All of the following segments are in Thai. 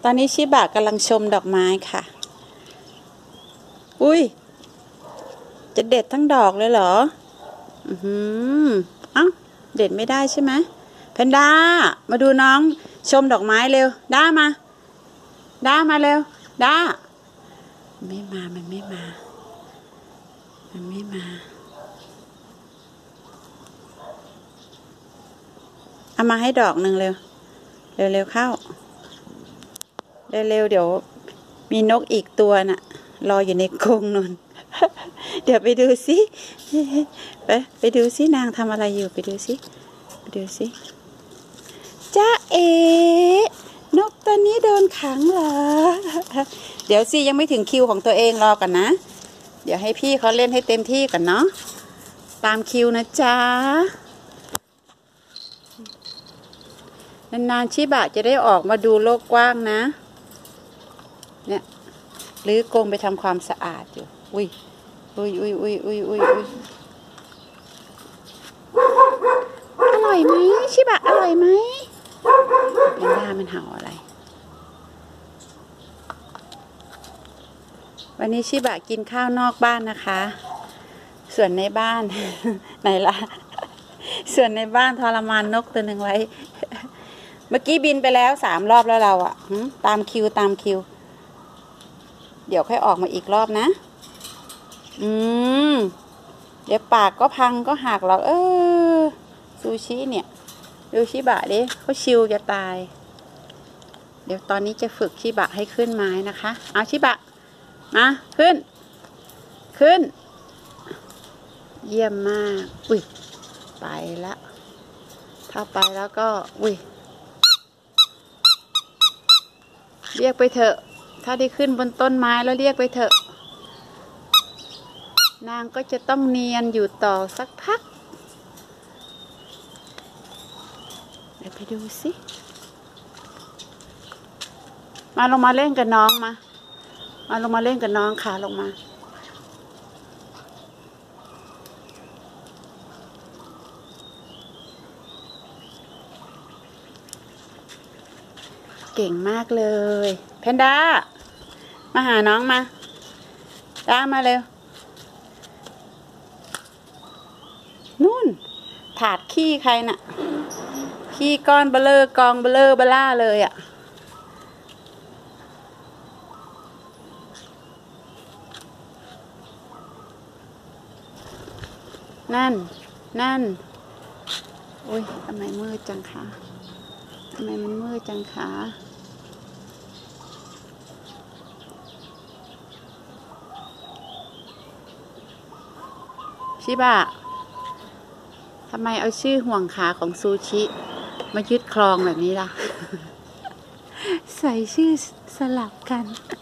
ตอนนี้ชิบะกำลังชมดอกไม้ค่ะอุ้ยจะเด็ดทั้งดอกเลยเหรอเอ้าเด็ดไม่ได้ใช่ไหมแพนด้ามาดูน้องชมดอกไม้เร็วด้ามาเร็วด้ามันไม่มาเอามาให้ดอกหนึ่งเร็วเข้าเร็วเดี๋ยวมีนกอีกตัวน่ะรออยู่ในกรงนน เดี๋ยวไปดูสิไปดูสินางทำอะไรอยู่ไปดูสิจ้าเอ๋นกตัวนี้โดนขังเหรอ เดี๋ยวสิยังไม่ถึงคิวของตัวเองรอก่อนนะเดี๋ยวให้พี่เขาเล่นให้เต็มที่ก่อนเนาะตามคิวนะจ๊ะนานๆชิบะจะได้ออกมาดูโลกกว้างนะเนี่ยรื้อกรงไปทำความสะอาดอยู่อุ้ยอร่อยไหมชิบะอร่อยไหมแพนด้ามันเห่าอะไรวันนี้ชิบะกินข้าวนอกบ้านนะคะส่วนในบ้าน ไหนล่ะส่วนในบ้านทรมานนกตัวหนึ่งไว้ เมื่อกี้บินไปแล้ว3 รอบแล้วเราอะตามคิวเดี๋ยวค่อยออกมาอีกรอบนะเดี๋ยวปากก็พังก็หักหรอกซูชิเนี่ยดูชิบะดิเขาชิวจะตายเดี๋ยวตอนนี้จะฝึกชิบะให้ขึ้นไม้นะคะเอาชิบะมาขึ้นเยี่ยมมากอุ้ยไปแล้วถ้าไปแล้วก็อุ้ยเรียกไปเถอะถ้าได้ขึ้นบนต้นไม้แล้วเรียกไปเถอะนางก็จะต้องเนียนอยู่ต่อสักพักเดี๋ยวไปดูสิมาลงมาเล่นกับน้องมาลงมาเล่นกับน้องขาลงมาเก่งมากเลยแพนด้ามาหาน้องมาด้ามาเร็วนู่นถาดขี้ใครน่ะขี้ก้อนเบลอกองเบลอเบล่าเลยอ่ะนั่นอุ้ยทำไมมืดจังคะทำไมมันมืดจังคะชิบะทำไมเอาชื่อห่วงขาของซูชิมายึดครองแบบนี้ล่ะ ใส่ชื่อสลับกัน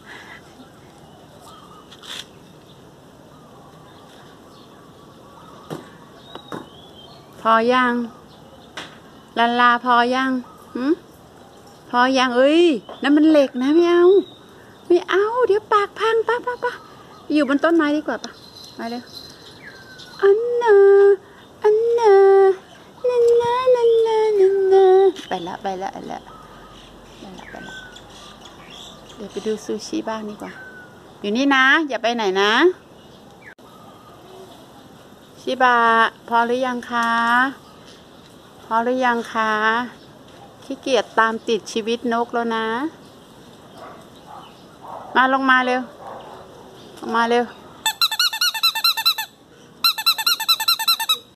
พอยังลาพอยังพอยังเอ้ยนั่นมันเหล็กนะไม่เอาเดี๋ยวปากพังป่ะอยู่บนต้นไม้ดีกว่าป่ะมาเร็วอันนาไปละเดี๋ยวไปดูซูชิบ้างดีกว่าอยู่นี่นะอย่าไปไหนนะชิบะพอหรือยังคะขี้เกียจตามติดชีวิตนกแล้วนะมาลงมาเร็ว